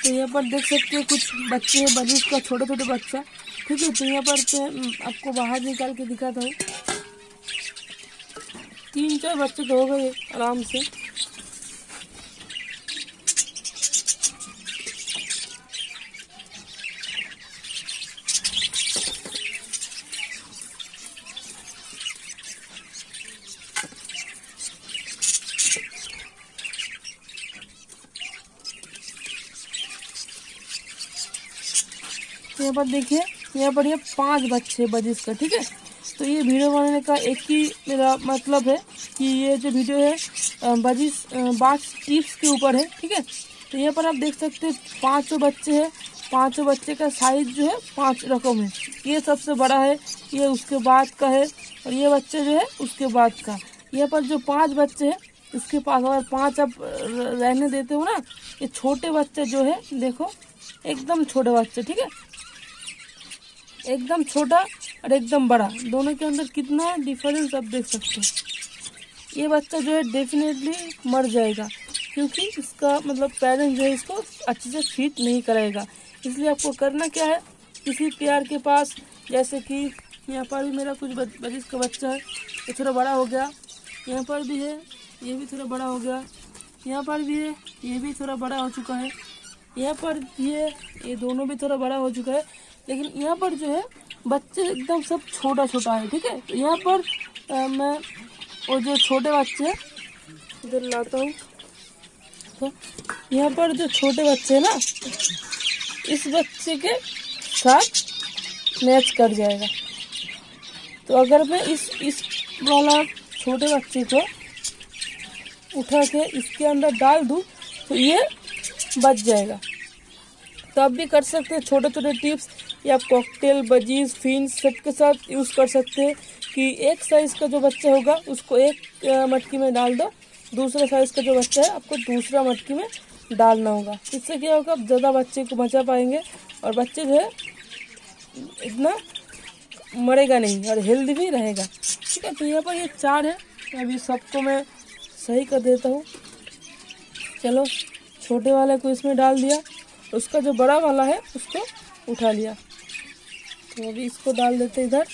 तो यहाँ पर देख सकते हैं कुछ बच्चे हैं, बजिस का छोटे छोटे बच्चा। ठीक है, तो यहाँ पर आपको बाहर निकाल के दिखाता हूँ। 3-4 बच्चे तो हो गए आराम से। यहाँ पर देखिए, यहाँ पर ये 5 बच्चे बजिस का। ठीक है, तो ये वीडियो बनाने का एक ही मेरा मतलब है कि ये जो वीडियो है बजिस बाज टिप्स के ऊपर है। ठीक है, तो यहाँ पर आप देख सकते हैं 5 बच्चे हैं। 5 बच्चे का साइज जो है 5 रकम है। ये सबसे बड़ा है, ये उसके बाद का है, और ये बच्चे जो है उसके बाद का। यहाँ पर जो 5 बच्चे हैं इसके पास अगर 5 आप रहने देते हो ना, ये छोटे बच्चे जो है देखो एकदम छोटे बच्चे। ठीक है, एकदम छोटा और एकदम बड़ा, दोनों के अंदर कितना डिफरेंस आप देख सकते हो। ये बच्चा जो है डेफिनेटली मर जाएगा, क्योंकि इसका मतलब पेरेंट्स जो है इसको अच्छे से फीड नहीं कराएगा। इसलिए आपको करना क्या है, किसी पेयर के पास, जैसे कि यहाँ पर भी मेरा कुछ बजिस का बच्चा है, ये थोड़ा बड़ा हो गया। यहाँ पर भी है, ये भी थोड़ा बड़ा हो गया। यहाँ पर भी है, ये भी थोड़ा बड़ा हो चुका है। यहाँ पर भी है, ये दोनों भी थोड़ा बड़ा हो चुका है। लेकिन यहाँ पर जो है बच्चे एकदम सब छोटा छोटा है। ठीक है, तो यहाँ पर मैं वो जो छोटे बच्चे हैं इधर लाता हूँ। तो यहाँ पर जो छोटे बच्चे हैं ना, इस बच्चे के साथ मैच कर जाएगा। तो अगर मैं इस वाला छोटे बच्चे को उठा के इसके अंदर डाल दूँ तो ये बच जाएगा। तो आप भी कर सकते हैं छोटे छोटे टिप्स, या आप कॉकटेल, बजीज, फिन्स सबके साथ यूज़ कर सकते हैं कि एक साइज़ का जो बच्चा होगा उसको एक मटकी में डाल दो, दूसरे साइज़ का जो बच्चा है आपको दूसरा मटकी में डालना होगा। इससे क्या होगा, आप ज़्यादा बच्चे को बचा पाएंगे और बच्चे जो है इतना मरेगा नहीं और हेल्दी भी रहेगा। ठीक है, तो यहाँ पर ये 4 है, अभी सबको मैं सही कर देता हूँ। चलो, छोटे वाले को इसमें डाल दिया, उसका जो बड़ा वाला है उसको उठा लिया। तो अभी इसको डाल देते इधर।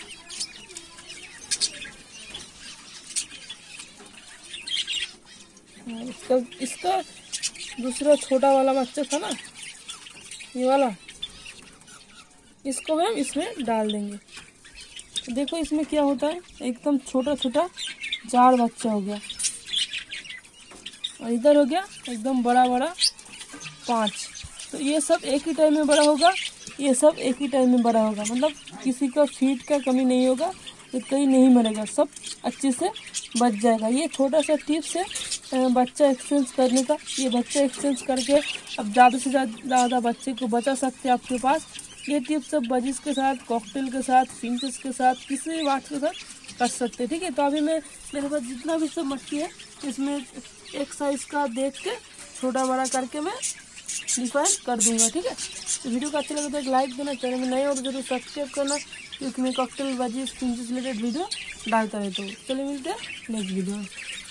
इसका दूसरा छोटा वाला बच्चा था ना, ये वाला, इसको हम इसमें डाल देंगे। तो देखो इसमें क्या होता है, एकदम छोटा छोटा 4 बच्चा हो गया, और इधर हो गया एकदम बड़ा बड़ा 5। तो ये सब एक ही टाइम में बड़ा होगा, ये सब एक ही टाइम में बड़ा होगा, मतलब किसी का फीड का कमी नहीं होगा, ये कहीं नहीं मरेगा, सब अच्छे से बच जाएगा। ये छोटा सा टिप्स है बच्चा एक्सचेंज करने का। ये बच्चा एक्सचेंज करके अब ज़्यादा से ज़्यादा बच्चे को बचा सकते हैं आपके पास। ये टिप्स सब बजिस के साथ, कॉकटेल के साथ, फिंचेस के साथ, किसी भी बात के साथ कर सकते हैं। ठीक है, तो अभी मेरे पास जितना भी सब मछली है इसमें एक साइज़ का देख के छोटा बड़ा करके मैं डिफाइन कर दूंगा। ठीक है, तो वीडियो को अच्छा लगे तो एक लाइक देना, चैनल में नए हो तो जरूर सब्सक्राइब करना, क्योंकि मैं cocktail, budgies, finches related video डालता रहता हूँ। चलिए मिलते हैं नेक्स्ट वीडियो में।